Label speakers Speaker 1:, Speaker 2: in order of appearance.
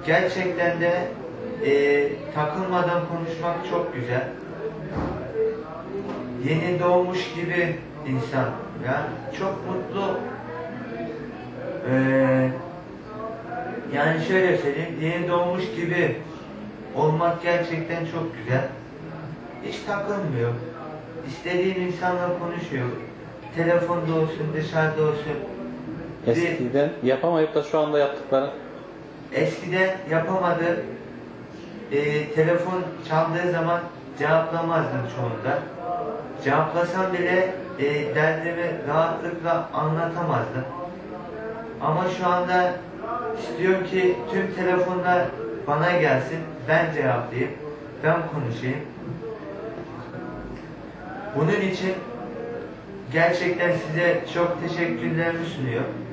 Speaker 1: Gerçekten de takılmadan konuşmak çok güzel. Yeni doğmuş gibi insan. Yani çok mutlu. Yani şöyle söyleyeyim, yeni doğmuş gibi olmak gerçekten çok güzel. Hiç takılmıyor. İstediğin insanla konuşuyor. Telefonda olsun, dışarıda olsun.
Speaker 2: Eskiden yapamayıp da şu anda yaptıkları.
Speaker 1: Eskiden yapamadı. Telefon çaldığı zaman cevaplamazdım çoğunda. Cevaplasam bile derdimi rahatlıkla anlatamazdım. Ama şu anda istiyorum ki tüm telefonlar bana gelsin, ben cevaplayayım, ben konuşayım. Bunun için gerçekten size çok teşekkürlerimi sunuyorum.